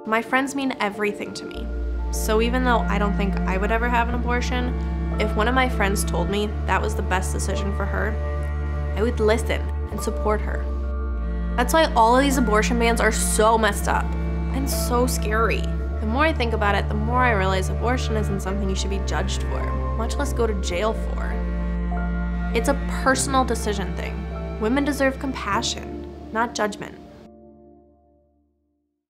My friends mean everything to me. So even though I don't think I would ever have an abortion, if one of my friends told me that was the best decision for her, I would listen and support her. That's why all of these abortion bans are so messed up and so scary. The more I think about it, the more I realize abortion isn't something you should be judged for, much less go to jail for. It's a personal decision thing. Women deserve compassion, not judgment.